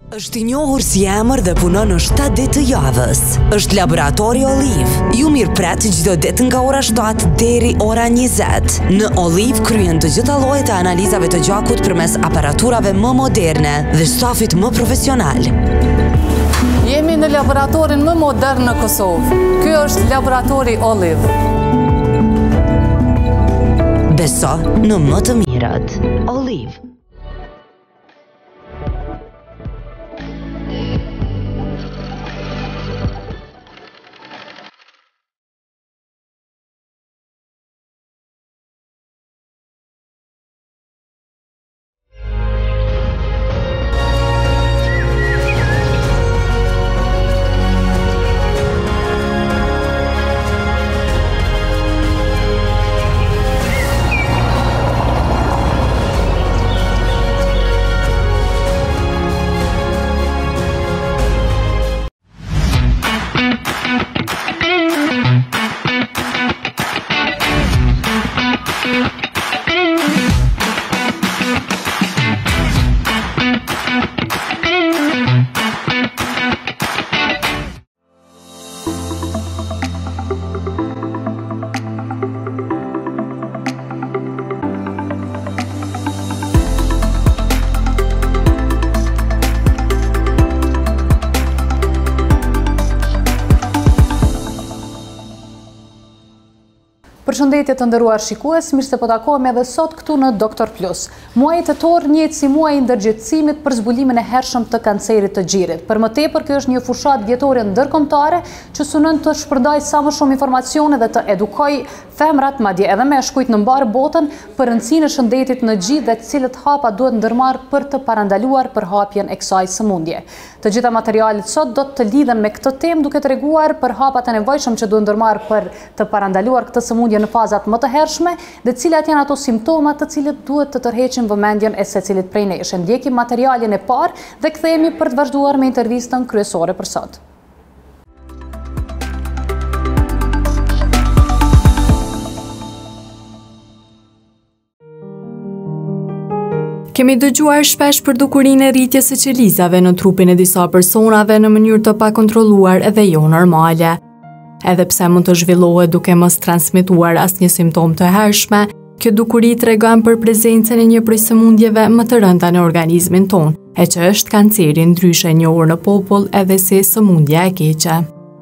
Është I njohur si emër dhe punon në 7 ditë të javës. Është Laboratori Olive. Ju mirëpret çdo ditë nga ora 7 deri ora 20. Në Olive kryen të gjitha llojet e analizave të gjakut përmes aparaturave më moderne dhe stafit më profesional. Jemi në laboratorin më modern në Kosovë. Ky është Laboratori Olive. Beso në më të mirët. Olive. Përshëndetje të nderuar shikues, mirë se po takohemi edhe sot këtu në Doktor Plus. Muaji tetor njihet si muaji I ndërgjegjësimit për zbulimin e hershëm të kancerit të gjirit. Për më tepër, kjo është një fushat vjetore ndërkombëtare që synon të shpërndajë sa më shumë informacione dhe të edukojë femrat, madje edhe meshkujt në mbar botën për rëndësinë e shëndetit në gjith dhe cilët hapa duhet ndërmarrë për të parandaluar përhapjen e kësaj sëmundje. Të gjitha materialet sot do të lidhen me këtë temë duke treguar për hapat e nevojshëm që duhet ndërmarrë për të parandaluar këtë sëmundje në fazat më të hershme dhe cilat janë ato simptomat të cilët duhet të tërheqin vëmendjen e secilit prej nesh. Ndjekim materialin e parë dhe kthehemi për të vazhduar me intervistën kryesore për sot. Kemi dëgjuar shpesh për dukurinë e rritjes së qelizave në trupin e disa personave në mënyrë të pakontrolluar dhe jo normale. Edhe pse mund të zhvillohet duke mos transmetuar asnjë simptom të hershme, kjo dukuri tregon për prezencën e një prej sëmundjeve më të rënda në organizmin tonë, e që është kanceri, ndryshe njohur në popull edhe si sëmundja e keqe.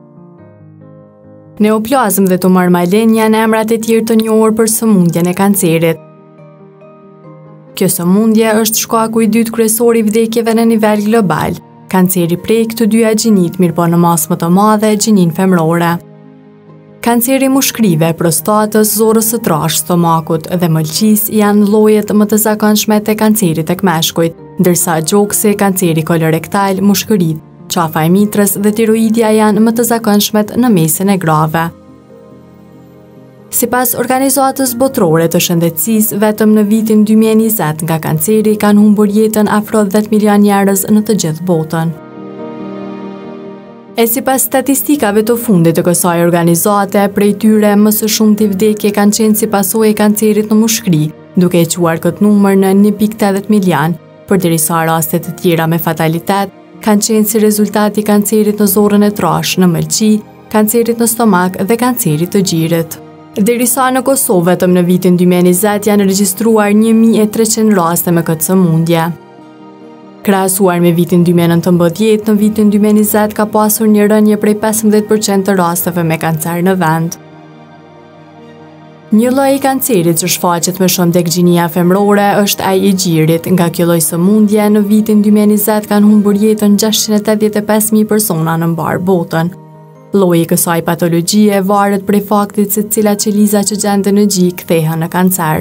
Neoplazm dhe tumor malen janë emrat e tjerë të njohur për sëmundjen e kancerit. Kjo sëmundje është shkaku I dytë kryesor I vdekjeve në nivel global. Kanceri prek të dyja gjinit, mirëpo në masë më të madhe gjinin femrore. Kanceri mushkrive, prostatës, zorës së trashë, stomakut dhe mëlqis janë llojet më të zakonshme të kancerit tek meshkujt, ndërsa gjoksi, kanceri kolorektal, mushkërit, qafa e mitrës dhe tiroidja janë më të zakonshmet në mesin e grave. Sipas Organizatës Botërore të Shëndetësisë, vetëm në vitin 2020 nga kanceri kanë humbur jetën afro 10 milion njerëz në të gjithë botën. E sipas statistikave të fundit të kësaj organizate, prej tyre më së shumti vdekje kanë qenë si pasojë e kancerit në mushkëri, duke e quar këtë numër në 1.80 milion, përderisa rastet të tjera me fatalitet kanë qenë si rezultat I kancerit në zorrën e trashë, në mëlqi, kancerit në stomak dhe kancerit të gjirit. Derisa në Kosovë vetëm në vitin 2020 janë regjistruar 1300 raste me këtë sëmundje. Krahasuar me vitin 2019, në vitin 2020 ka pasur një rënje prej 15% të rasteve me kancer në vend. Një lloj I kancerit që shfaqet më shumë tek gjinia femrore është ai I gjirit. Nga kjo lloj sëmundje në vitin 2020 kanë humbur jetën 685.000 persona në mbar botën. Lloji I kësaj patologjie varet prej faktit se cilat qeliza që gjenden në gjik kthehen në kancer.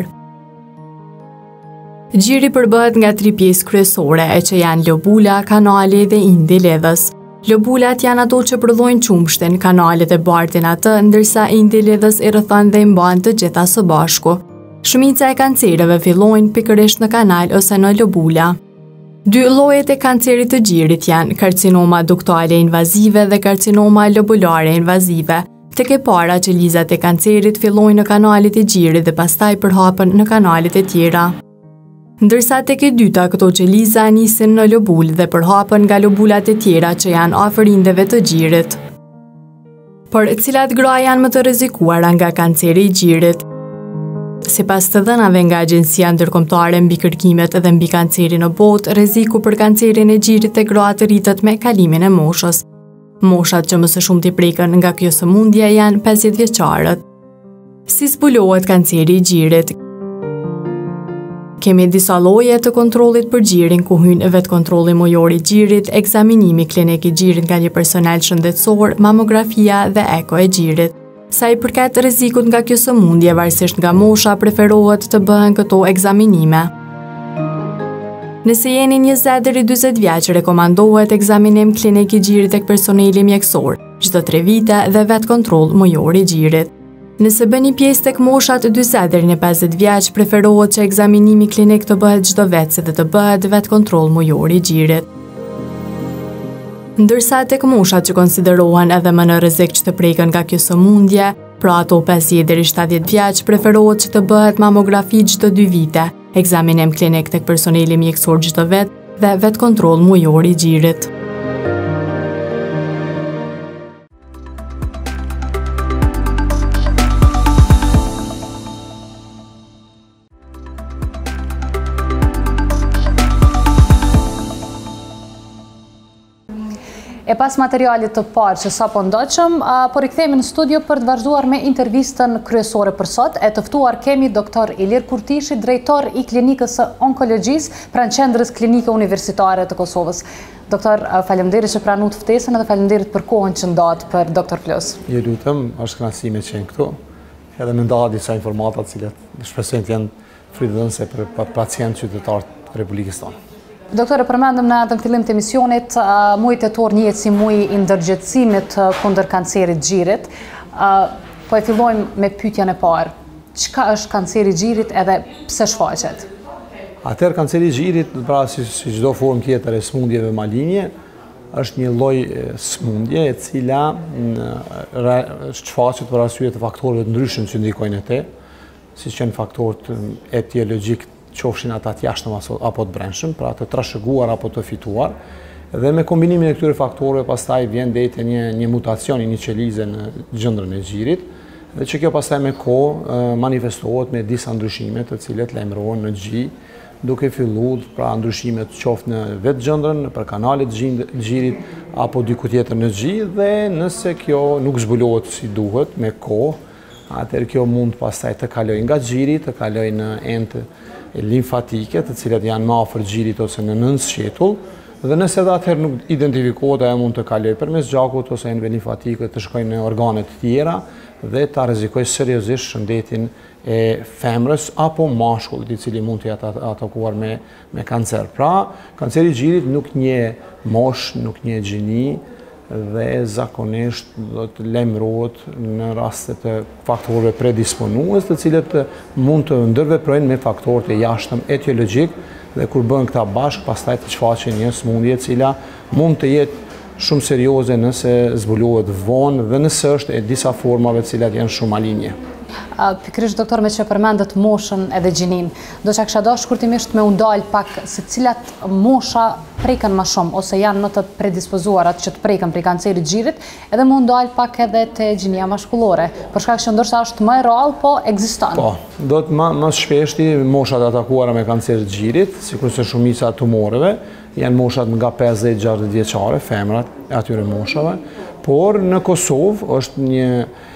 Gjiri përbëhet nga 3 pjesë kryesore, e që janë lobula, kanali dhe indi lidhës. Lobulat janë ato që prodhojnë qumshtin, kanalet e bartin atë, ndërsa indi lidhës I rrethon dhe I mban të gjitha së bashku. Shumica e kancereve fillojnë pikërisht në kanal ose në lobula. Dy llojet e kancerit të gjirit janë karcinoma duktale invazive dhe karcinoma lobulare invazive. Tek e para qelizat e kancerit fillojnë në kanalit e gjirit dhe pastaj përhapen në kanalet e tjera. Ndërsa tek e dyta këto qeliza nisin në lobul dhe përhapen nga lobulat e tjera që janë afër indeve të gjirit. Por cilat gra janë më të rrezikuara nga kanceri i gjirit? Sipas të dhënave nga Agjencia Ndërkombëtare mbi kërkimet dhe mbi kancerin në botë, rreziku për kancerin e gjirit te gratë rritet me kalimin e moshës. Moshat që më së shumti preken nga kjo sëmundje janë 50 vjeçarët. Si zbulohet kanceri i gjirit? Kemi disa lloje të kontrollit për gjirin, ku hyn vetë kontrolli mujor i gjirit, ekzaminimi klinik i gjirit nga një personel shëndetësor, mamografia dhe eko e gjirit. Sa i përket rrezikut nga kjo sëmundje, varësisht nga mosha, preferohet të bëhen këto ekzaminime. Nëse jeni 20 deri 40 vjeç, rekomandohet ekzaminim klinik i gjirit tek personeli mjekësor, çdo 3 vite dhe vetë kontroll mujor i gjirit. Nëse bëni pjesë tek moshat 40 deri në 50 vjeç, preferohet që ekzaminimi klinik të bëhet çdo vit dhe të bëhet vetë kontroll mujor i gjirit. Ndërsa tek moshat që konsiderohen edhe më në rrezik që të preken nga kjo sëmundje, pra ato 50 deri 70 vjeç, preferohet që të bëhet mamografi çdo 2 vite, ekzaminim klinik tek personeli mjekësor çdo vit dhe vetë kontroll mujor i gjirit. E pas materialit të parë që sapo ndoqëm, por i kthehemi në studio për të vazhduar me intervistën kryesore për sot. E të ftuar kemi doktor Ilir Kurtishi, drejtor i klinikës së onkologjisë pranë Qendrës Klinike Universitare të Kosovës. Doktor, faleminderit që pranut ftesën dhe faleminderit për kohën që ndat për Doktor Plus. Ju lutem, është kënaqësi me qenë këtu. Edhe më nda disa informata të cilat shpresoj të janë frydëdhënëse për pacientë qytetarë të Republikës tonë. Doktore, përmendëm në fillim të emisionit, muaj tetor njihet si muaji i ndërgjegjësimit kundër kancerit gjirit. Po e fillojmë me pyetjen e parë. Çka është kanceri i gjirit edhe pse shfaqet? Atëherë kanceri i gjirit, pra si çdo formë tjetër e sëmundjeve malinje, është një lloj sëmundje e cila shfaqet për arsye të faktorëve të ndryshëm që ndikojnë atë, siç janë faktorët etiologjik, qofshin ata të jashtëm apo të brendshëm, pra të trashëguar apo të fituar, dhe me kombinimin e këtyre faktorëve pastaj vjen deri te një mutacion i një qelize në gjendrën e gjirit, dhe që kjo pastaj me kohë manifestohet me disa ndryshime të cilet lajmërohen në gjij, duke filluar pra ndryshimet qoftë në vetë gjendrën, nëpër kanalet gjirit apo diku tjetër në gjij, dhe nëse kjo nuk zhbulohet si duhet me kohë, atëherë kjo mund pastaj të kalojë nga gjiri, të kalojë në entë limfatike, të cilat janë më afër gjirit ose në nën sqetull, dhe nëse edhe atëherë nuk identifikohet, ajo mund të kalojë përmes gjakut ose enëve limfatike të shkojnë në organe të tjera dhe ta rrezikojë seriozisht shëndetin e femrës apo mashkullit, i cili mund të jetë atakuar me kancer. Pra, kanceri i gjirit nuk njeh moshë, nuk njeh gjini, dhe zakonisht do të lajmërohet në raste të faktorëve predisponues, të cilët mund të ndërveprojnë me faktorët e jashtëm etiologjik, dhe kur bëhen këta bashkë, pastaj të shfaqen një sëmundje e cila mund të jetë shumë serioze nëse zbulohet vonë dhe nëse është e disa formave të cilat janë shumë malinje. Pikërisht, doktor, me që përmendet moshën edhe gjinin, do që kisha dashur shkurtimisht me u ndal pak se cilat mosha preken më shumë, ose janë më të predispozuarat që të preken prej kancerit gjirit, edhe me u ndal pak edhe te gjinia mashkullore, për shkak që ndoshta është më e rrallë, po ekziston. Po, do të më shpeshti moshat atakuara me kancer të gjirit, sikurse shumica e tumoreve, janë moshat nga 50-60 vjeçare, femrat e atyre moshave, por në Kosovë është një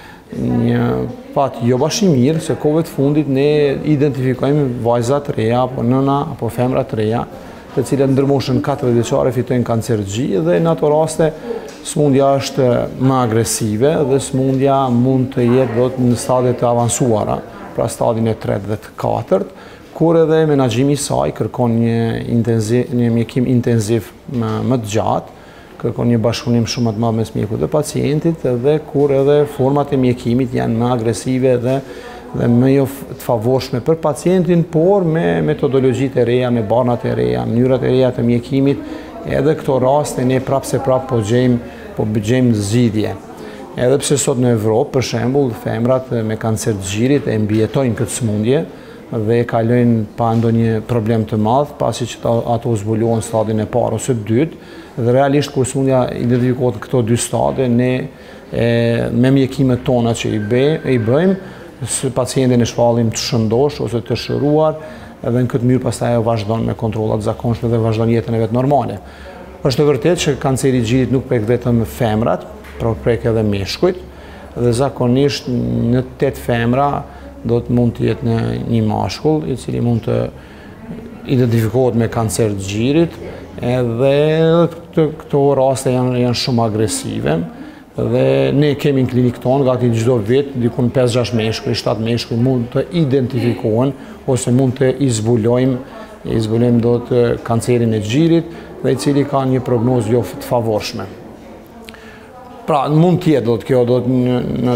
pat jo bashkë i mirë, se kohëve të fundit ne identifikojmë vajza të reja, apo nëna, apo femra të reja, të cilat ndër moshën 40 vjeçare fitojnë kancer gjie, dhe në ato raste sëmundja është më agresive dhe sëmundja mund të jetë në stadiet të avancuara, pra stadin e 3 dhe të 4, kur edhe menaxhimi i saj kërkon një mjekim intenziv më të gjatë, kërkon një bashkëpunim shumë më të madh mes mjekut dhe pacientit, dhe kur edhe format e mjekimit janë më agresive dhe më jo të favorshme për pacientin, por me metodologjitë e reja, me banat e reja, mënyrat e reja të mjekimit, edhe këto raste ne prap po gjejmë zgjidhje. Edhe pse sot në Evropë, për shembull, femrat me kancer të gjirit e mbijetojnë këtë sëmundje dhe kalojnë pa ndonjë problem të madh, pasi që ato zbulohen stadin e parë ose dytë, dhe realisht kur sëmundja identifikohet këto dy stade, ne me mjekimet tona që i bëjmë, pacientin e shpallim të shëndosh ose të shëruar, edhe në këtë mënyrë pastaj ajo vazhdon me kontrollat zakonshme dhe vazhdon jetën e vet normale. Është e vërtetë që kanceri i gjirit nuk prek vetëm femrat, por prek edhe meshkujt, dhe zakonisht në 8 femra do të mund të jetë në një mashkull i cili mund të identifikohet me kancer të gjirit, edhe këto raste janë shumë agresive. Dhe ne kemi në klinikë tonë, gati çdo vit, dikun 5-6 meshkuj, 7 meshkuj mund të identifikohen ose mund të izbulojmë do të kancerin e gjirit, dhe i cili ka një prognozë jo të favorshme. Pra, mund tjetë do të kjo, do të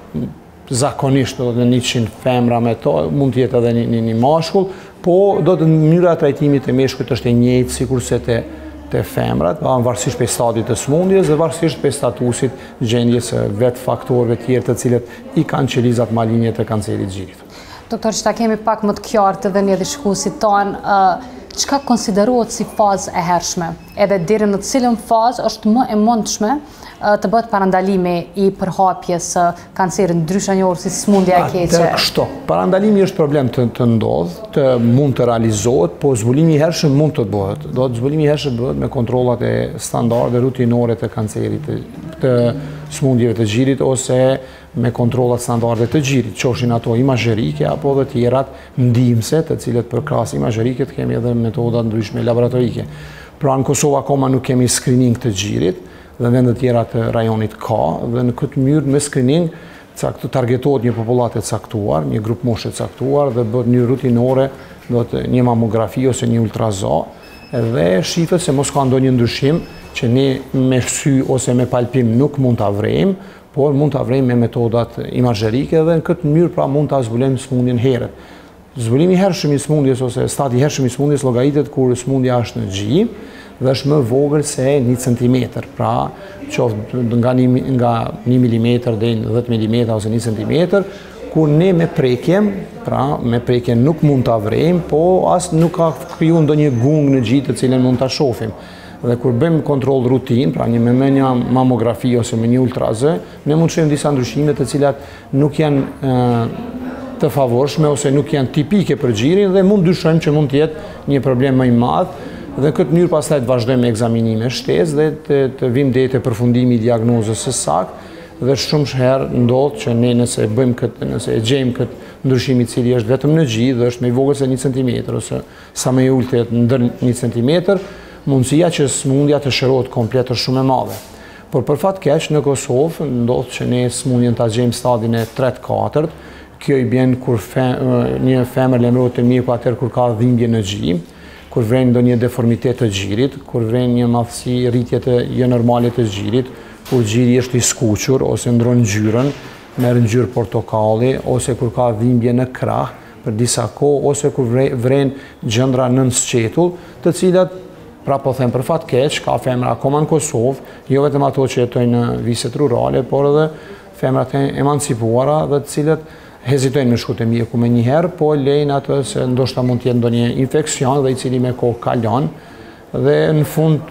zakonisht do të në 100 femra me to, mund tjetë edhe një mashkull, po do të mënyra e trajtimit e meshkujt është e njëjtë sikurse të femrat, varësisht për stadit të smundjes dhe varësisht për statusit gjendjes vetë faktorëve tjerë të cilët i kanë qelizat malinje të kancerit gjirit. Doktor, që ta kemi pak më të qartë dhe një dhe shikuesit tonë, çka konsiderohet si fazë e hershme, edhe deri në cilën fazë është më e mundshme të bëhet parandalimi i përhapjes kancerit ndryshe njohur si smundja e keqe? Kështu. Parandalimi është problem të ndodhë, mund të realizohet, po zbulimi i hershëm mund të bëhet. Zbulimi i hershëm bëhet me kontrollat e standarde rutinore të kancerit të smundjeve të gjirit ose me kontrollat standarde të gjirit, qofshin ato imazherike apo dhe tjerat ndihmëse, të cilët përkrahas imazherike kemi edhe metoda ndryshme laboratorike. Pra në Kosovë akoma nuk kemi screening të gjirit, dhe vendet tjera të rajonit ka, dhe në këtë mënyrë me screening targetohet një popullat e caktuar, një grup moshe caktuar, dhe bëhet një rutinore, do të një mamografi ose një ultrazo, dhe shifet se mos ka ndonjë ndryshim që ne me sy ose me palpim nuk mund ta vrejmë, por mund ta vrejmë me metodat imazherike dhe në këtë mënyrë pra mund ta zbulojmë smundjen herët. Zbulimi i hershëm i smundjes ose stadi i hershëm i smundjes llogaritet kur smundja është në gjim dhe është më vogël se 1 centimetër, pra qoftë nga 1 milimetër deri në 10 milimetra ose 1 centimetër, kur ne me prekjem, pra me prekjen nuk mund ta vrejmë, po as nuk ka kriju ndonjë gungë në gjit të cilën mund ta shohim. Dhe kur bëjmë kontroll rutin, pra me një mamografi ose me një ultrazë, ne mund të shohim disa ndryshime të cilat nuk janë të favorshme ose nuk janë tipike për gjirin dhe mund dyshojmë që mund të jetë një problem më i madh. Dhe këtë mënyrë pastaj të vazhdojmë me egzaminime shtesë dhe të vim deri te përfundimi i diagnozës së saktë, dhe shumë herë ndodh që ne nëse e gjejmë këtë ndryshim i cili është vetëm në gjith dhe është më i vogël se 1 centimetër ose sa më i ulët ndër 1 centimetër, mundësia që smundja të shërohet komplet është shumë e madhe. Por për fat keq në Kosovë ndodh që ne smundjen ta gjejmë stadin e 3-4. Kjo i bjen kur një femër lajmërohet te mjeku atëherë kur ka dhimbje në gjim, kur vren ndonjë deformitet të gjirit, kur vren një madhësi rritje të jo normale të gjirit, kur gjiri është i skuqur ose ndron ngjyrën, merr ngjyrë portokalli, ose kur ka dhimbje në krah për disa kohë, ose kur vren gjëndra nën sqetull, të cilat, pra po them për fat keq, ka femra akoma në Kosovë, jo vetëm ato që jetojnë në viset rurale, por edhe femrat e emancipuara dhe të cilët hezitojnë me shku te mjeku me njëherë, po lejnë atë se ndoshta mund të jetë ndonjë infeksion dhe i cili me kohë kalon, dhe në fund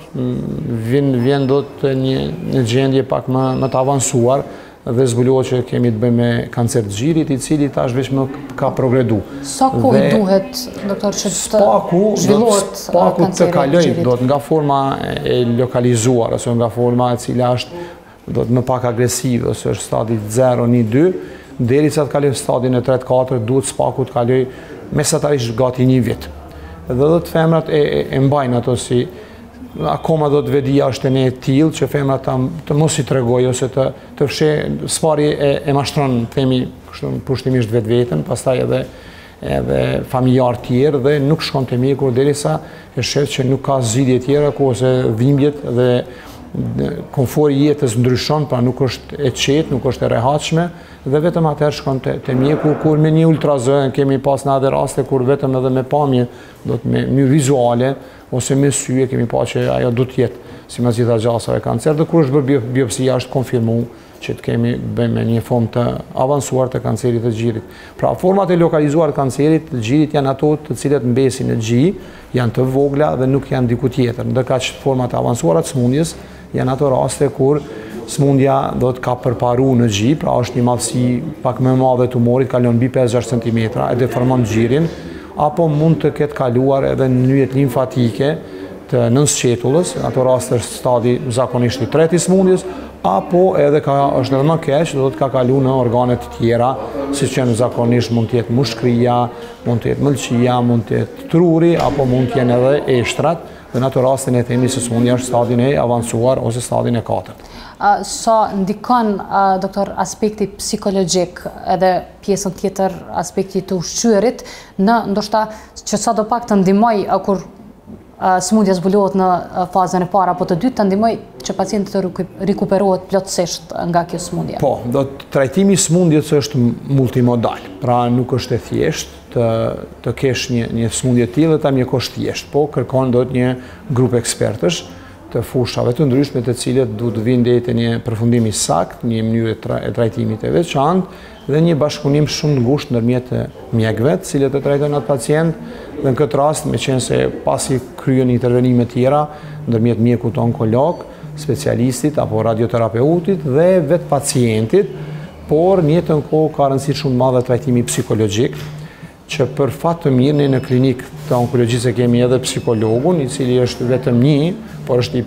vjen do të një gjendje pak më të avancuar dhe zbulohet që kemi të bëjmë me kancer të gjirit, i cili tash veç më ka progredu. Sa kohë duhet, doktor, që të zhvillohet spaku të kaloj, do të nga forma e lokalizuar, ose nga forma e cila është do të më pak agresive, ose është stadi 0, 1, 2, derisa të kaloj stadin e 3-4, duhet spaku të kaloj mesatarisht gati 1 vit. Dhe do të femrat e mbajnë ato si akoma do të vedia është e ne tillë që femrat të mos i tregojë ose të fshe spari e mashtron, themi kështu pushtimisht vetveten, pastaj edhe familjar tjerë dhe nuk shkon te mjeku derisa e sheh që nuk ka zgjidhje tjera ose dhimbjet dhe komforti i jetës ndryshon, pra nuk është e qetë, nuk është e rehatshme dhe vetëm atëherë shkon te mjeku kur me një ultrazë kemi pas në edhe raste kur vetëm edhe me pamje do të me mënyrë vizuale, ose me sy e kemi pa që ajo do të jetë si mas gjitha gjasave kancer, dhe kur është bërë biopsia është konfirmu që të kemi bëjmë një formë të avansuar të kancerit të gjirit. Pra, format e lokalizuar të kancerit të gjirit janë ato të cilet mbesin në gji, janë të vogla dhe nuk janë diku tjetër. Ndërka që format e avansuara të smundjes janë ato raste kur smundja do të ka përparu në gji, pra është një madhësi pak më madhe tumorit, kalon mbi 5-6 cm, e deformon gjirin, apo mund të ketë kaluar edhe në nyjet limfatike të nënsqetullës, ato raste është stadi zakonisht i tretë i smundjes, apo edhe është edhe më keq, do të ka kalu në organet të tjera, si që në zakonisht mund të jetë mushkëria, mund të jetë mëlqia, mund të jetë truri, apo mund të jenë edhe eshtrat, dhe në ato rastin e themi se smundja është stadin e avansuar ose stadin e 4. Sa ndikon, doktor, aspekti psikologjik edhe pjesën tjetër aspekti të ushqyerit në ndoshta që sa do pak të ndihmoj kur smundja zbulohet në fazën e parë apo të dytë, të ndihmoj që pacienti të rikuperohet plotësisht nga kjo smundje. Po, trajtimi i smundjes është multimodal, pra nuk është e thjeshtë të kesh një smundje të tillë dhe ta mjekosh thjesht, po kërkon do të një grup ekspertësh të fushave të ndryshme të cilët duhet të vinë deri te një përfundim i saktë, një mënyrë e trajtimit e veçantë dhe një bashkëpunim shumë të ngushtë ndërmjet mjekëve, të cilët e trajtojnë atë pacient, dhe në këtë rast, meqense pasi kryen intervenime tjera ndërmjet mjekut onkolog, specialistit apo radioterapeutit dhe vetë pacientit, por në njëjtën kohë ka rëndësi shumë të madhe trajtimi psikologjik, që për fat të mirë në klinikë të onkologjisë kemi edhe psikologun, i cili është vetëm një, por është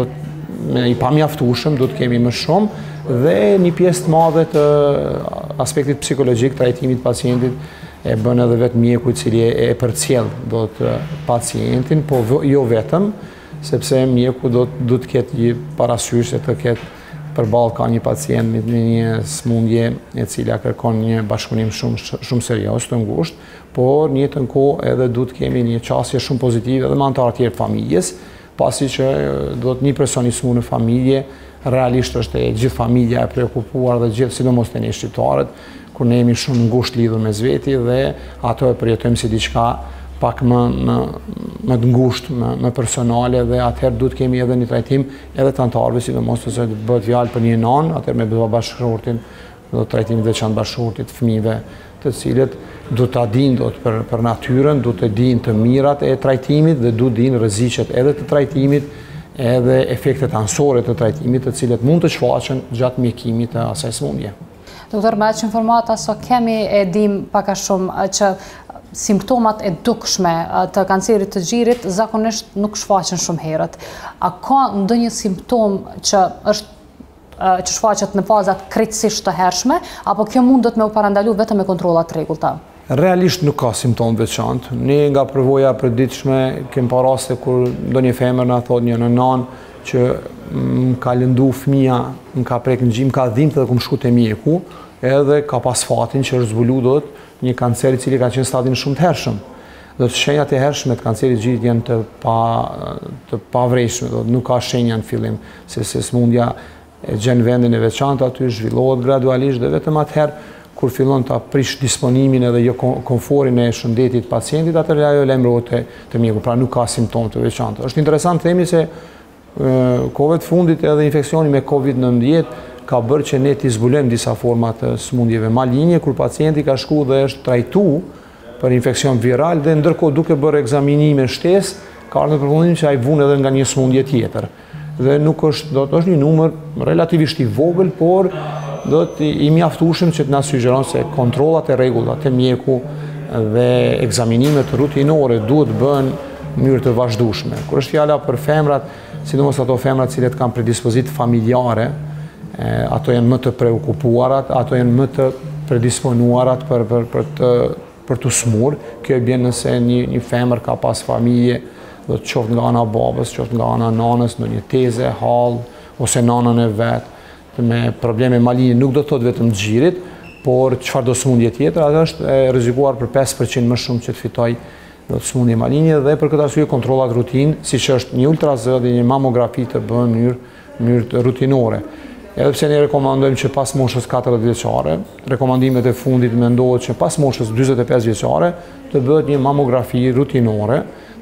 i pamjaftueshëm, do të kemi më shumë, dhe një pjesë të madhe të aspektit psikologjik trajtimit pacientit e bën edhe vetë mjeku i cili e përcjell do të pacientin, po jo vetëm, sepse mjeku do të ketë një parasysh se të ketë përballë ka një pacient me një smundje e cila kërkon një bashkëpunim shumë serioz të ngushtë, por në njëjtën kohë edhe duhet kemi një qasje shumë pozitive edhe me anëtarët tjerë të familjes, pasi që do të një person i smundur në familje, realisht është e gjithë familja e preokupuar dhe gjithë, sidomos te ne shqiptarët, kur ne jemi shumë ngushtë lidhur me zveti dhe ato e përjetojmë si diçka pak më të ngushtë, më personale, dhe atëherë duhet kemi edhe një trajtim edhe të anëtarëve, sidomos se bëhet fjalë për një nanë, atëherë me bashkëshortin, do të trajtimi veçantë bashkëshortit fëmijëve, të cilët duhet ta dinë për natyrën, duhet të dinë të mirat e trajtimit dhe duhet dinë rreziqet edhe të trajtimit, edhe efektet anësore të trajtimit, të cilët mund të shfaqen gjatë mjekimit të asaj smundje. Doktor, me aq informata so kemi e dim pak a shumë që simptomat e dukshme të kancerit të gjirit zakonisht nuk shfaqen shumë herët. A ka ndonjë simptom që shfaqet në fazat krejtësisht të hershme, apo kjo mundet me u parandalu vetëm me kontrollat të rregullta? Realisht nuk ka simptom veçantë. Ne nga përvoja e përditshme kem pa raste kur ndonjë femër na thotë një nanë që më ka lëndu fëmia, më ka prek në gjim, ka dhimbje dhe kum shku te mjeku, edhe ka pas fatin që është zbulu dot një kancer i cili ka qenë stadin shumë të hershëm. Do të shenjat e hershme të kancerit të gjirit janë të pavrejshme, nuk ka shenja në fillim, se smundja e gjen vendin e veçantë aty, zhvillohet gradualisht dhe vetëm atëherë kur fillon ta prish disponimin edhe jo komforin e shëndetit pacientit, atëherë ajo lajmërohet te mjeku, pra nuk ka simptom të veçantë. Është interesant të themi se kohëve të fundit edhe infeksioni me COVID-19 ka bërë që ne t'i zbulojmë disa forma të smundjeve maligne, kur pacienti ka shku dhe është trajtu për infeksion viral dhe ndërkohë duke bërë ekzaminime shtesë, ka ardhur në përfundim që ai vun edhe nga një smundje tjetër. Dhe nuk është një numër relativisht i vogël, por do të i mjaftueshëm që të na sugjeron se kontrollat e rregullta te mjeku dhe ekzaminimet rutinore duhet bëhen në mënyrë të vazhdueshme. Kur është fjala për femrat, sidomos ato femrat që kanë predispozitë familjare, ato janë më të preokupuarat, ato janë më të predisponuarat për të smur. Kjo e bjen nëse një femër ka pas familje, do të qoftë nga ana babës, qoftë nga ana nanës, në një teze, hall, ose nanën e vetë, me probleme maligne, nuk do të thotë vetëm të gjirit, por çfarëdo smundje tjetër, atë është e rrezikuar për 5% më shumë që të fitoj do të smundje maligne, dhe për këtë arsye kontrollat rutinë, siç është një ultrazë dhe një mamografi të bëhen në mënyrë rutinore. Edhe pse ne rekomandojmë që pas moshës 40 vjeçare, rekomandimet e fundit mendohet që pas moshës 45 vjeçare të bëhet një mamografi rutinore,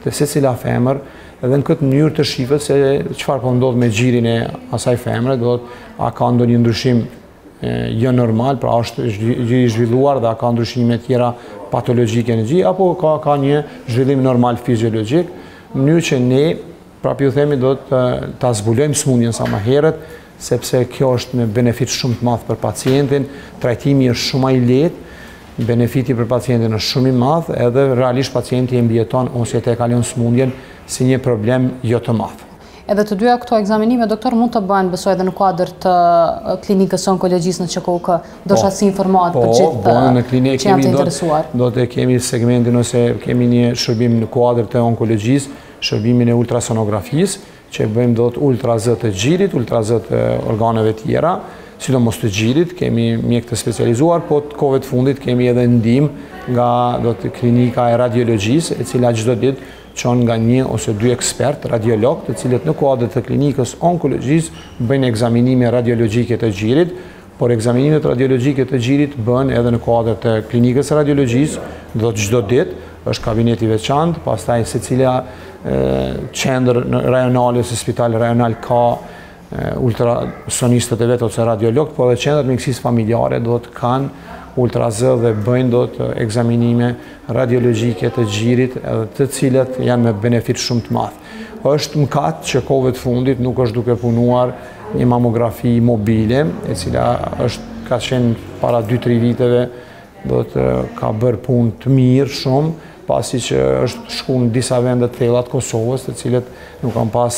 të secila femër, edhe në këtë mënyrë të shifet se çfarë po ndodh me xhirin e asaj femre, do të a ka ndonjë ndryshim jo normal, pra është gjiri i zhvilluar dhe a ka ndryshime tjera patologjike në gjiri, apo ka një zhvillim normal fiziologjik, në mënyrë që ne, prapë ju themi, do të zbulojmë smundjen sa më herët, sepse kjo është me benefit shumë të madh për pacientin, trajtimi është shumë i lehtë, benefiti për pacientin është shumë i madh, edhe realisht pacienti e mbijeton ose e kalon smundjen si një problem jo të madh. Edhe të dyja këto ekzaminime, doktor, mund të bëhen besoj edhe në kuadër të klinikës onkologjisë në QKUK, ndoshta si informat për gjithë që janë të interesuar. Do të kemi segmentin ose kemi një shërbim në kuadër të onkologjisë, shërbimin e ultrasonografisë, që bëjmë do të ultrazë të xhirit, ultrazë të organeve tjera, sidomos të xhirit, kemi mjek të specializuar, po të kohëve të fundit kemi edhe ndihmë nga do të klinika e radiologjisë, e cila çdo ditë çon nga 1 ose 2 ekspert radiolog, të cilët në kuadër të klinikës onkologjisë bëjnë ekzaminime radiologjike të xhirit, por ekzaminimet radiologjike të xhirit bëhen edhe në kuadër të klinikës radiologjisë, do të çdo ditë është kabineti veçantë, pastaj secila qendër rajonale ose spital rajonal ka ultrasonistët e vet ose radiologët, por edhe qendrat mjekësisë familjare do të kanë ultrazë dhe bëjnë do të ekzaminime radiologjike të xhirit, të cilat janë me benefit shumë të madh. Është mëkat që kohëve të fundit nuk është duke punuar një mamografi mobile, e cila ka qenë para 2-3 viteve, do të ka bërë punë të mirë shumë, pasi që është shku në disa vende të thella të Kosovës, të cilët nuk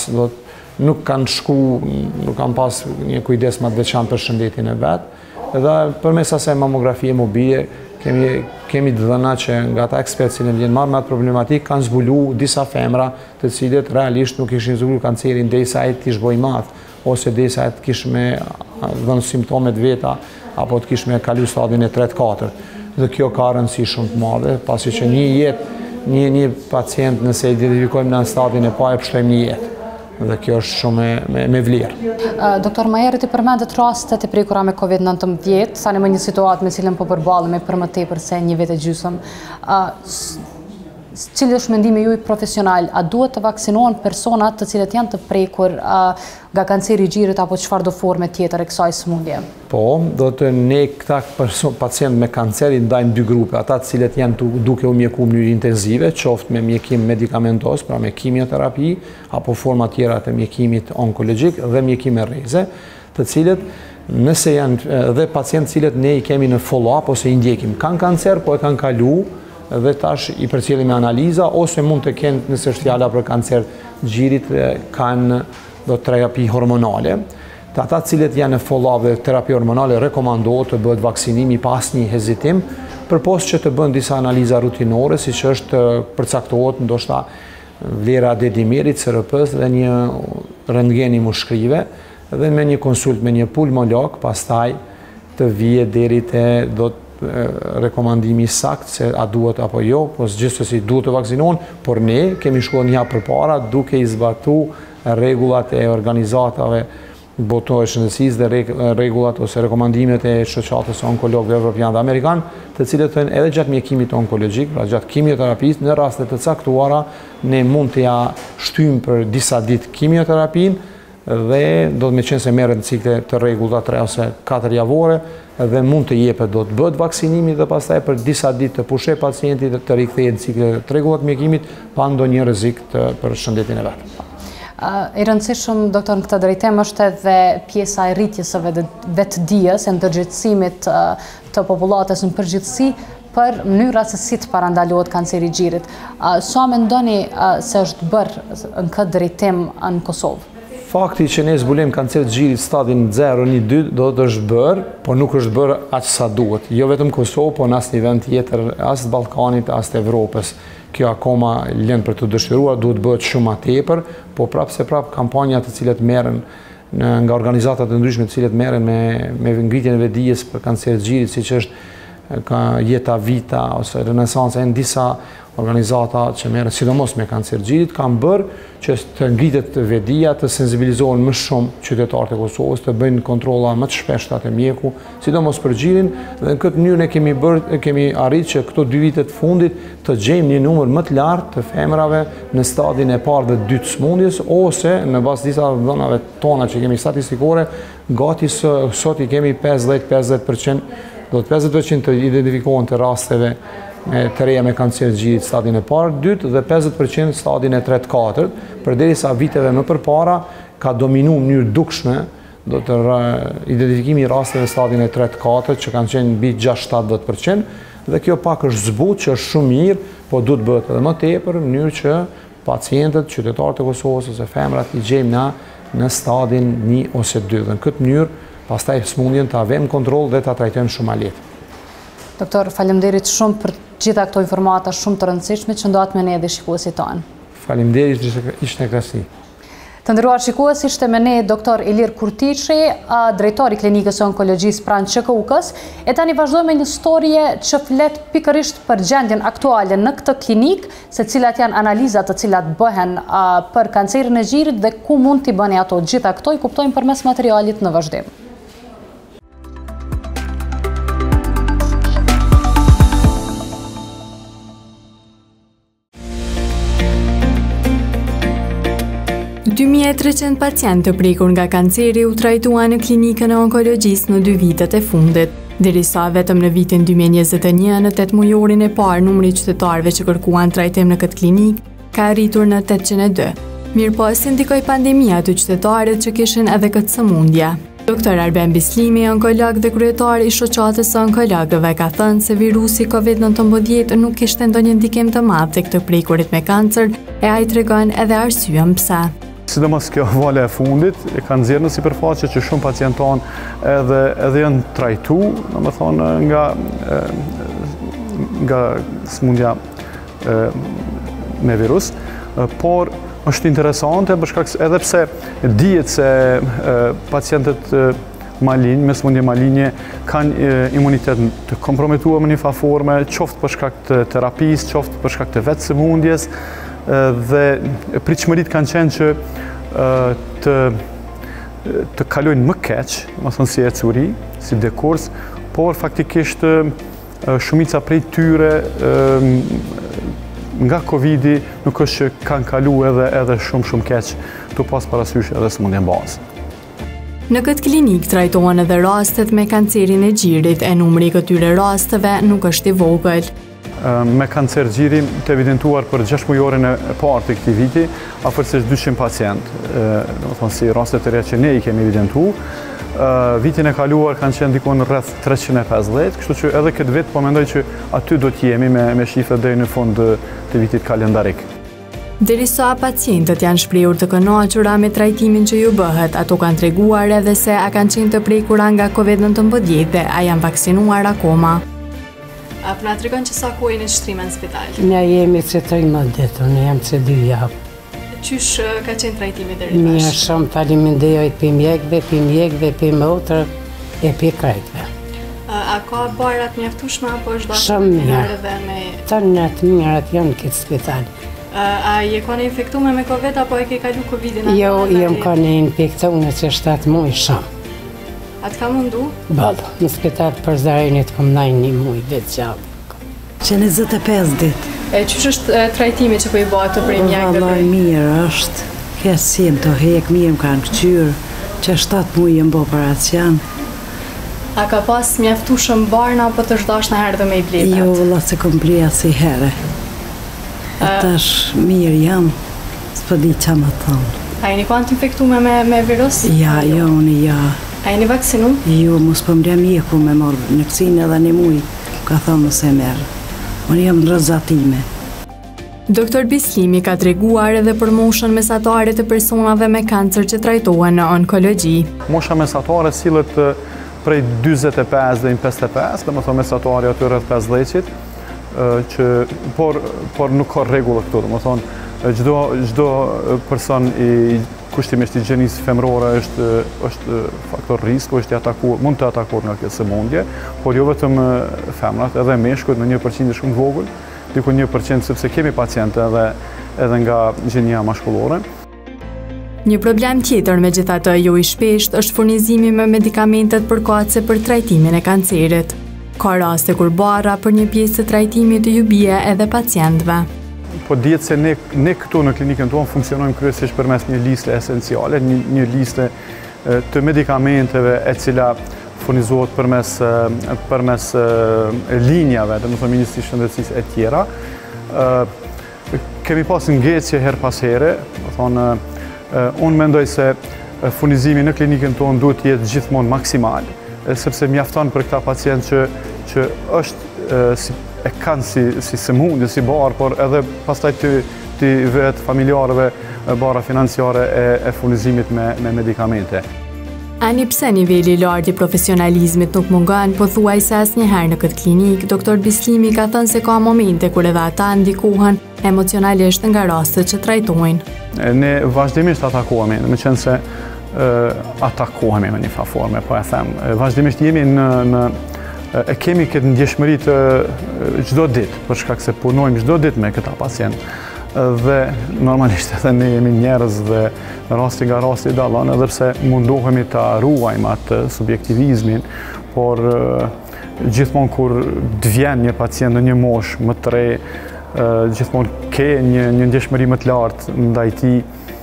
kanë pas një kujdes më të veçantë për shëndetin e vet. Edhe përmes asaj mamografie mobile kemi dhëna që nga ata ekspertë që vjen marrë me atë problematikë kanë zbuluar disa femra të cilët realisht nuk ishin zbuluar kancerin derisa ai të zhboi madh, ose derisa ai të kishte me dhënë simptome të veta apo të kishte me kalu stadin e 3-4. Dhe kjo ka rëndësi shumë të madhe, pasi që një pacient nëse identifikojmë në stadin e parë, pështojmë një jetë. Dhe kjo është shumë me vlerë. Doktor Majerët i përmendet rastet e prekura me COVID-19, tani më një situatë me cilën po përballemi për më tepër se një vit e gjysmë. Cili është mendimi juaj profesional? A duhet të vaksinohen personat të cilët janë të prekur nga kanceri i xhirit apo çfarëdo forme tjetër e kësaj sëmundje? Po, do të ne këta pacientë me kancer i ndajmë 2 grupe, ata të cilët janë duke u mjekuar në mënyrë intensive, qoftë me mjekim medikamentos, pra me kimioterapi, apo forma tjera të mjekimit onkologjik dhe mjekim me rreze, të cilët nëse janë dhe pacientë të cilët ne i kemi në follow-up ose i ndjekim, kanë kancer, po e kanë kalu dhe tash i përcjellim me analiza, ose mund të kenë, nëse është fjala për kancer xhirit, kanë do terapi hormonale. Të ata cilët janë në follow-up dhe terapi hormonale rekomandohet të bëhet vaksinimi pas një hezitim, përpos që të bën disa analiza rutinore, siç është përcaktohet ndoshta vlera dedimerit, CRP-s dhe një rentgen i mushkrive, dhe me një konsult me një pulmolog, pastaj të vije deri te do rekomandimi sakt se a duhet apo jo, po gjithsesi duhet të vaksinohen, por ne kemi shkuar një hap përpara duke i zbatuar rregullat e organizatave botërore shëndetësisë dhe rregullat ose rekomandimet e shoqatës onkologëve evropian dhe amerikan, të cilët thënë edhe gjatë mjekimit onkologjik, pra gjatë kimioterapisë, në raste të caktuara ne mund të ja shtyjmë për disa ditë kimioterapinë dhe do të me qenë se merret në cikle të rregullta 3 ose 4 javore, dhe mund të jepet do të bëhet vaksinimi dhe pastaj për disa ditë të pushej pacientit të rikthehet në cikle të rregullat mjekimit pa ndonjë rrezik për shëndetin e vet. I rëndësishëm, doktor, në këtë drejtim është edhe pjesa e rritjes së vetdijes, e ndërgjegjësimit të popullatës në përgjithësi për mënyra se si të parandalohet kanceri i xhirit. Sa mendoni se është bërë në këtë drejtim në Kosovë? Fakti që ne zbulojmë kancer të xhirit stadin 0-1-2 do të është bërë, por nuk është bërë aq sa duhet. Jo vetëm Kosovë, por në asnjë vend tjetër, as të Ballkanit, as të Evropës. Kjo akoma lën për të dëshiruar, duhet bëhet shumë më tepër, po prapse kampanja të cilat merren nga organizata të ndryshme të cilat merren me ngritjen e vetdijes për kancer të xhirit, siç është ka Jeta Vita ose Renesanca, janë disa organizata që merren sidomos me kancer gjirit, kanë bërë që të ngritet vedia, të sensibilizohen më shumë qytetarët e Kosovës, të bëjnë kontrolla më të shpeshta të mjeku, sidomos për gjirin, dhe në këtë mënyrë ne kemi arritur që këto 2 vite të fundit të gjejmë një numër më të lartë të femrave në stadin e parë dhe dytë smundjes, ose në bazë disa dhënave tona që kemi statistikore, gati sot i kemi 50% do të 50% të identifikohen të rasteve të reja me kancer gjirit stadin e parë, dytë dhe 50% stadin e 3-4, përderisa viteve më përpara ka dominu në mënyrë dukshme do të identifikimi i rasteve stadin e 3-4 që kanë qenë mbi 6-70%, dhe kjo pak është zbut që është shumë mirë, po duhet bëhet edhe më tepër në mënyrë që pacientët, qytetarët e Kosovës ose femrat i gjejmë na në stadin 1 ose 2. Dhe në këtë mënyrë pastaj smundjen ta vëmë kontroll dhe ta trajtojmë shumë ma lehtë. Doktor, faleminderit shumë për gjitha këto informata shumë të rëndësishme që ndohet me ne dhe shikuesit tonë. Faleminderit, ishte në krasi. Të nderuar shikues, ishte me ne Dr. Ilir Kurtiçi, drejtori Klinikës së Onkologjisë pranë QKUK-s, e tani vazhdojmë me një historie që flet pikërisht për gjendjen aktuale në këtë klinikë, se cilat janë analizat të cilat bëhen për kancerin e gjirit dhe ku mund t'i bëni ato. Gjitha këto i kuptojmë përmes materialit në vazhdim. Dë 2300 pacientë të prekur nga kanceri u trajtua në klinikën e onkologjisë në 2 vitet e fundit, derisa vetëm në vitin 2021 në 8 mujorin e parë numri i qytetarëve që kërkuan trajtim në këtë klinikë ka arritur në 802. Mirëpo si ndikoi pandemia të qytetarët që kishin edhe këtë sëmundje. Dr. Arben Bislimi, onkolog dhe kryetar i shoqatës së onkologëve, ka thënë se virusi COVID-19 nuk kishte ndonjë ndikim të madh tek të prekurit me kancer, e ai tregon edhe arsyen pse. Sidomos kjo vale e fundit e ka nxjerrë në sipërfaqe që shumë pacientë tonë edhe janë trajtu, domethënë nga smundja me virus, por është interesante për shkak edhe pse dihet se pacientët malign me smundje maligne kanë imunitet të kompromituar në një forme, qoftë për shkak të terapisë, qoftë për shkak të vetë sëmundjes, dhe pritshmëritë kanë qenë që të kalojnë më keq, më thënë si ecuri, si dekurs, por faktikisht shumica prej tyre nga Covidi nuk është që kanë kalu edhe shumë keq, të pas parasysh edhe sëmundjen bazë. Në këtë klinik trajtohen edhe rastet me kancerin e gjirit, e numri i këtyre rasteve nuk është i vogël. Me kancer gjiri të evidentuar për 6 mujorin e parë të këtij viti, afërsisht 200 pacientë, domethënë si raste të reja që ne i kemi evidentu. Vitin e kaluar kanë qenë diku në rreth 350, kështu që edhe këtë vit po mendoj që aty do të jemi me shifrat deri në fund të vitit kalendarik. Derisa pacientët janë shprehur të kënaqura me trajtimin që ju bëhet, ato kanë treguar edhe se a kanë qenë të prekura nga COVID-19 dhe a janë vaksinuar akoma. Për nga të regon që sa kohë në shtrime në spital? Ne jemi që 13 ditë, ne jam që 2 javë. Qysh ka qenë trajtimi deri tash? Mirë shumë, faleminderit për mjekve, për motrë e për krejtve. A ka barat mjaftueshme apo është dashur? Shumë mirë. Të nëtë mirët janë këtë spital. A je ka në infektume me COVID apo e ke kalu COVID-in? Jo, jem ka në infektume që 7 muaj shumë. A të ka mundu? Bëllë, në spital për zarinit kom 1 muaj vetë gjallë. Që 25 ditë. Qysh është trajtimi që po i bëhet të prej mjekëve? Vallaj mirë është, kesim të hek, mirë më kanë këqyrë, që 7 muaj më bo operacion. A ka pas mjaftueshëm barna apo të shdash në herë dhe me i bletat? Jo, vëlla se kom bleja si herë. Atash mirë jam, s'po di qa më thonë. A jeni kanë të infektume me virus? Ja, jo, unë ja. A jeni vaksinu? Jo, mos po mre mjeku me morë në kësinë edhe një muj, ka thonë nëse merë. Unë jam në rëzatime. Dr. Bislimi ka treguar edhe për moshën mesatare të personave me kancer që trajtohen në onkologji. Mosha mesatare sillet prej 45 dhe 55, domethënë mesatare aty rreth 50-it, por nuk ka rregull këtu, domethënë çdo person i kushtimisht i gjenisë femrore është faktor risku, mund të atakuar nga kjo sëmundje, por jo vetëm femrat, edhe meshkujt në 1% shumë vogël, diku 1% sepse kemi paciente edhe nga gjenia mashkullore. Një problem tjetër megjithatë jo i shpesht është furnizimi me medikamentet përkatëse për trajtimin e kancerit. Ka raste kur barra për një pjesë të trajtimit ju bie edhe pacientëve. Po dihet se ne këtu në klinikën tonë funksionojmë kryesisht përmes një liste esenciale, një liste të medikamenteve e cila furnizohet përmes linjave, domethënë Ministrisë së Shëndetësisë e tjera. Kemi pas ngecje her pas here, domethënë unë mendoj se furnizimi në klinikën tonë duhet të jetë gjithmonë maksimal, sepse mjafton për këta pacientë që e kanë si sëmundje, si barë, por edhe pastaj të vetë familjarëve bara financiare e furnizimit me medikamente. Ani pse niveli i lartë i profesionalizmit nuk mungon, pothuajse asnjëherë në këtë klinik, doktor Bislimi ka thënë se ka momente kur edhe ata ndikohen emocionalisht nga rastet që trajtojnë. Ne vazhdimisht atakohemi, me qenë se atakohemi në një forme, po e them. Vazhdimisht jemi e kemi këtë ndjeshmëri të çdo ditë, për shkak se punojmë çdo ditë me këta pacientë. Dhe normalisht edhe ne jemi njerëz dhe rasti nga rasti dallon, edhe pse mundohemi ta ruajmë atë subjektivizmin, por gjithmonë kur të vjen një pacient në një moshë më të re, gjithmonë ke një ndjeshmëri më të lartë ndaj tij.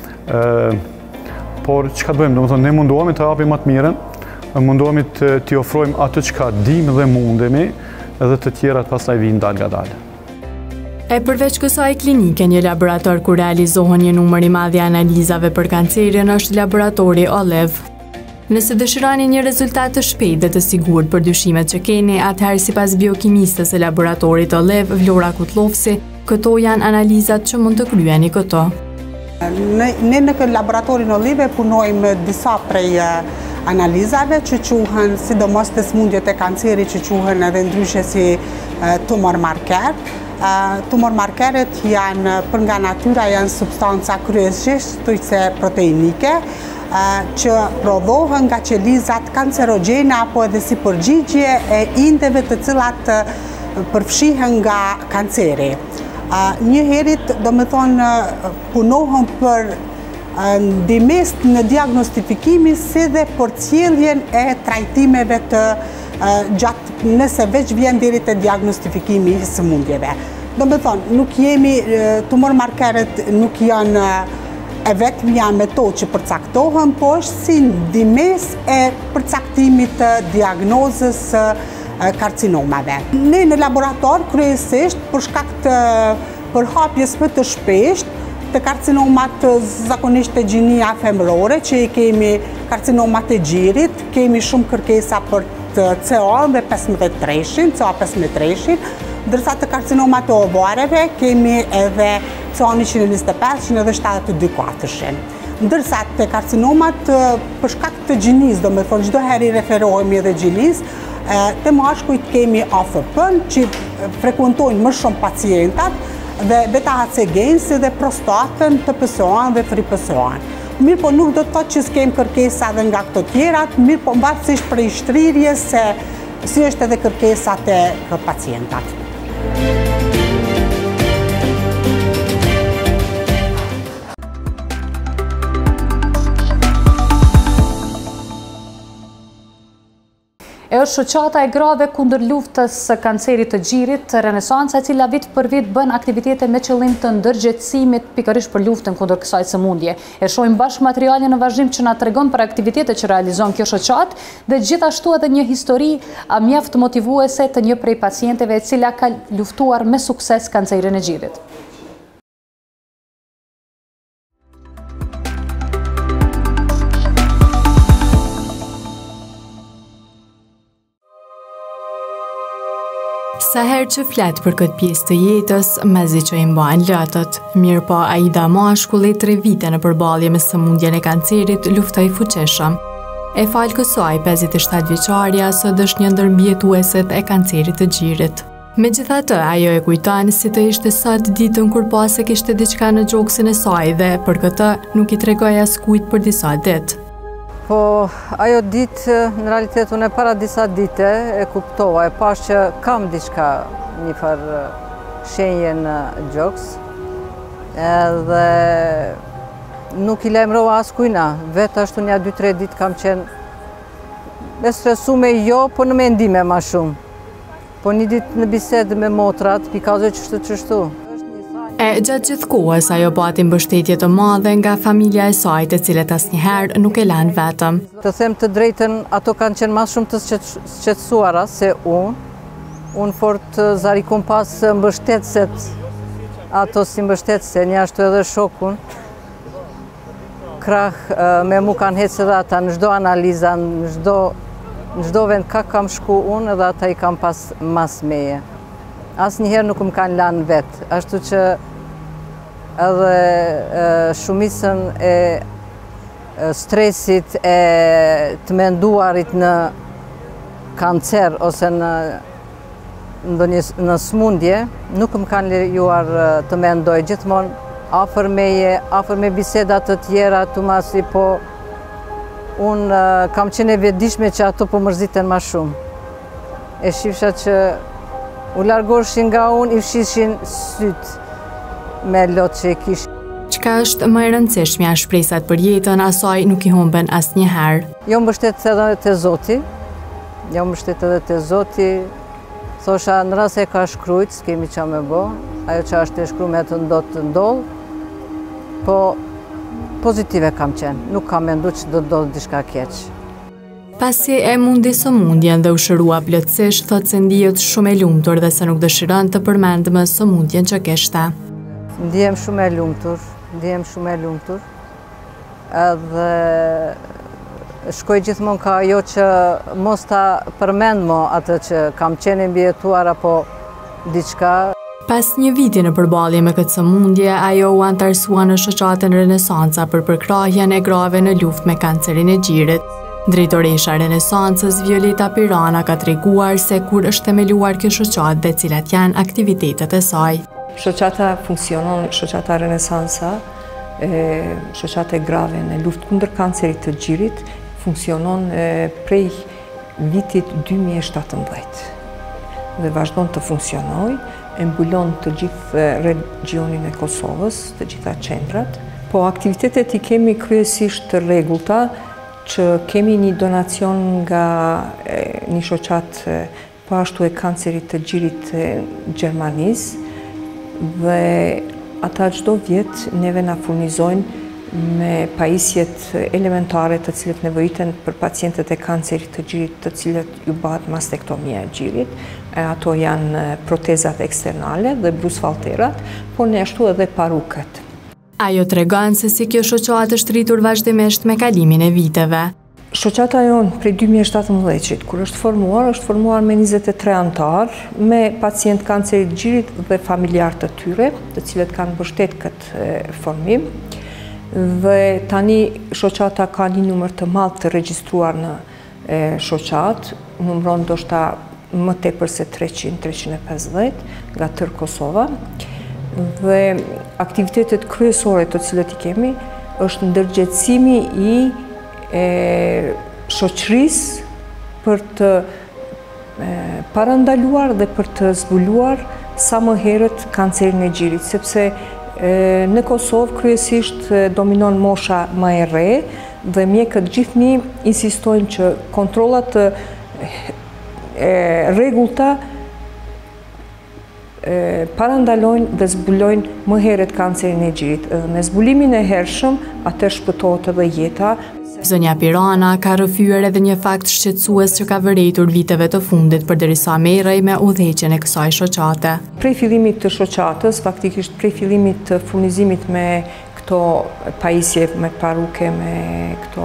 Por çka bëjmë? Domethënë ne mundohemi të japim më të mirën, mundohemi t'i ofrojmë atë çka dimë dhe mundemi, edhe të tjerat pastaj vijnë dal nga dal. E përveç kësaj klinike, një laborator ku realizohen një numër i madh i analizave për kancerin është laboratori Olev. Nëse dëshironi një rezultat të shpejtë dhe të sigurt për dyshimet që keni, atëherë sipas biokimistës e laboratorit Olev, Vlora Kutllofsi, këto janë analizat që mund të kryeni këto. Ne në laboratorin Olev punojmë disa prej analizave që quhen sidomos të sëmundjet e kancerit që quhen edhe ndryshe si tumor marker. Tumor markeret janë, për nga natyra, janë substanca kryesisht tujse proteinike, që prodhohen nga qelizat kancerogene apo edhe si përgjigje e indeve të cilat përfshihen nga kanceri. Njëherit, do me thonë, punohen për ndimes në diagnostifikimi si dhe për cjelljen e trajtimeve të gjatë nëse veç vjen deri te diagnostifikimi i sëmundjeve. Do me thonë, nuk jemi, tumor markeret nuk janë e vetmja metodë që përcaktohen, po është si ndimes e përcaktimit të diagnozës karcinomave. Ne në laborator kryesisht për shkak të përhapjes më të shpeshtë të karcinomat zakonisht të gjinia femrore, që i kemi karcinomat e gjirit, kemi shumë kërkesa për të CA dhe 15-3, CA 15-3, ndërsa të karcinomat e ovareve kemi edhe CA 125 edhe 72-4. Ndërsa të karcinomat për shkak të gjinis, do me thonë çdo herë i referohemi edhe gjinis, të mashkujt kemi AFP-n që frekuentojnë më shumë pacientat dhe beta-HCG-n dhe prostatën, TPSO-n dhe FRI-PSO-n. Mirë po nuk do të thotë që s'kem kërkesa dhe nga këto tjerat, mirë po mbarësisht për shtrirje se si është edhe kërkesat e pacientat. E është shoqata e grave kundër luftës së kancerit të gjirit, Renesanca, e cila vit për vit bën aktivitete me qëllim të ndërgjegjësimit pikërisht për luftën kundër kësaj sëmundje. E shohim bashkë materialin në vazhdim që na tregon për aktivitetet që realizon kjo shoqatë dhe gjithashtu edhe një histori mjaft motivuese të një prej pacienteve e cila ka luftuar me sukses kancerin e gjirit. Sa herë që flet për këtë pjesë të jetës, mezi që i mbajnë lotët. Mirë po Aida mashkulli 3 vite në përballje me sëmundjen e kancerit luftoi fuqishëm. E falë kësaj, 57 vjeçaria sot është një ndër mbijetueset e kancerit të gjirit. Megjithatë, ajo e kujton si të ishte sot ditën kur pase kishte diçka në gjoksin e saj dhe për këtë nuk I tregoi askujt për disa ditë. Po, ajo ditë, në realitet, unë para disa dite e kuptova, e pash që kam diçka një farë shenje në gjoks, edhe nuk I lajmërova askujna, vetë ashtu një 2-3 ditë kam qenë e stresume jo, po në mendime ma shumë. Po një ditë në bisedë me motrat, pikazoj qështu. E gjatë gjithë kohës, ajo pati mbështetje të madhe nga familja e saj, të cilët asnjëherë nuk e lanë vetëm. Të them të drejtën, ato kanë qenë më shumë të shqetësuara se unë. Unë fort zarikun pas mbështetëset, ato si mbështetëse, një ashtu edhe shokun. Krah me mu kanë hecë edhe ata në çdo analiza, në çdo vend ka kam shku unë edhe ata I kam pas mas meje. Asnjëherë nuk më kanë lanë vetë, ashtu që edhe shumicën e stresit e të menduarit në kancer ose në smundje, nuk më kanë lejuar të mendoj gjithmonë afër meje, afër me bisedat të tjera, të masi po unë kam qenë e vetëdijshme që ato po mërziten ma shumë. E shifsha që u largoshin nga unë, I fshishin sytë me lot që I kishin. Çka është më e rëndësishmja, shpresat për jetën asaj nuk I humben asnjëherë. Jo mbështet edhe te Zoti, thosha në rast se ka shkrujt, s'kemi qa me bo, ajo që është e shkru me të ndodh, po pozitive kam qenë, nuk kam mendu që do të ndodhë diçka keq. Pasi e mundi sëmundjen dhe u shërua plotësisht, thot se ndihet shumë e lumtur dhe se nuk dëshiron të përmendë më sëmundjen që kishte. Ndihem shumë e lumtur, edhe shkoj gjithmonë ka ajo që mos ta përmend më atë që kam qenë mbijetuar apo diçka. Pas një viti në përballje me këtë sëmundje, ajo u antarësua në shoqatën Renesanca për përkrahjen e grave në luftë me kancerin e gjirit. Drejtoresha e Renesancës, Violeta Pirana, ka treguar se kur është themeluar kjo shoqatë dhe cilat janë aktivitetet e saj. Shoqata funksionon, shoqata Renesanca, shoqata e grave në luftë kundër kancerit të gjirit, funksionon prej vitit 2017 dhe vazhdon të funksionoj, e mbulon të gjithë regionin e Kosovës, të gjitha qendrat. Po aktivitetet I kemi kryesisht të rregullta, që kemi një donacion nga një shoqat po ashtu e kancerit të gjirit Gjermanisë, dhe ata çdo vjet neve na furnizojnë me pajisjet elementare të cilët nevojiten për pacientët e kancerit të gjirit të cilët ju bëhet mastektomia e gjirit. Ato janë protezat eksternale dhe brusfalterat, por ne ashtu edhe parukët. Ajo tregon se si kjo shoqatë është rritur vazhdimisht me kalimin e viteve. Shoqata jonë prej 2017, kur është formuar me 23 antar, me pacient kancerit gjirit dhe familjar të tyre, të cilët kanë mbështet këtë formim. Dhe tani shoqata ka një numër të madh të regjistruar në shoqat, numëron ndoshta më tepër se 300-350 nga tërë Kosova. Dhe aktivitetet kryesore të cilët I kemi është ndërgjegjësimi I shoqërisë për të parandaluar dhe për të zbuluar sa më herët kancerin e gjirit, sepse në Kosovë kryesisht dominon mosha më e re dhe mjekët gjithnjë insistojnë që kontrollat rregullta parandalojnë dhe zbulojnë më herët kancerin e gjirit. Me zbulimin e hershëm, atëherë shpëtohet edhe jeta. Zonja Pirana ka rrëfyer edhe një fakt shqetësues që ka vërejtur viteve të fundit përderisa merrej me udhëheqjen e kësaj shoqate. Prej fillimit të shoqatës, faktikisht prej fillimit të furnizimit me këto pajisje, me paruke, me këto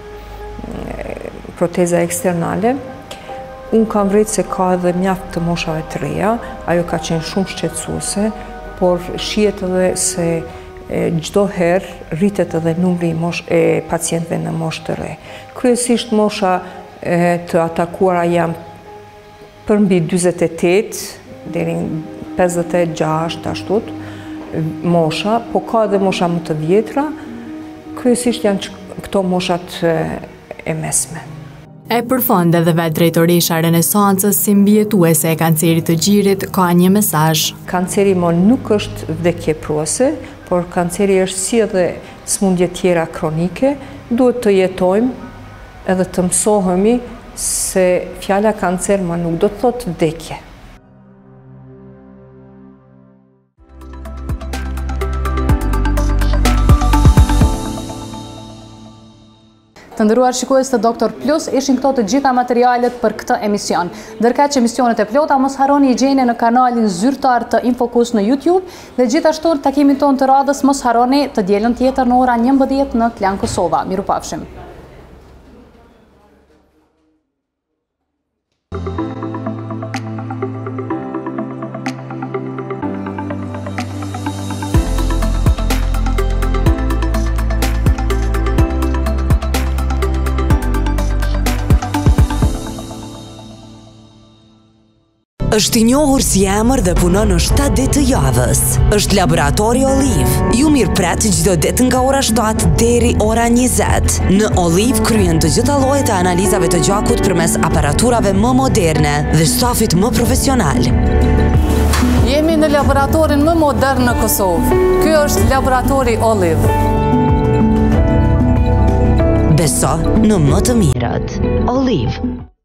proteza eksternale, unë kam vrejtë se ka edhe mjaft të moshave të reja, ajo ka qenë shumë shqetësuese, por shihet edhe se çdo herë rritet edhe numri e pacientëve në moshë të re. Kryesisht mosha të atakuara janë përmbi 48, deri 56 ashtu mosha, po ka dhe mosha më të vjetra, kryesisht janë këto moshat e mesme. E përfund edhe vetë drejtoresha e Renesancës si mbijetuese e kancerit të gjirit ka një mesazh. Kanceri nuk është vdekje pruese, por kanceri është si edhe smundje tjera kronike, duhet të jetojmë edhe të mësohemi se fjala kancer nuk do të thotë vdekje. Të ndëruar shikues të Doktor Plus, ishin këto të gjitha materialet për këtë emision. Ndërkaq emisionet e plota, mos harroni i gjeni në kanalin zyrtar të Infokus në YouTube dhe gjithashtu takimin ton të radhës mos harroni të dielën tjetër në ora 11 në Klan Kosova. Mirupafshim. Është i njohur si emër dhe punon në 7 ditë të javës. Është Laboratori Oliv. Ju mirëpret çdo ditë nga ora 7 deri ora 20. Në Oliv kryen të gjitha llojet e analizave të gjakut përmes aparaturave më moderne dhe stafit më profesional. Jemi në laboratorin më modern në Kosovë. Ky është Laboratori Oliv. Beso në më të mirët. Oliv.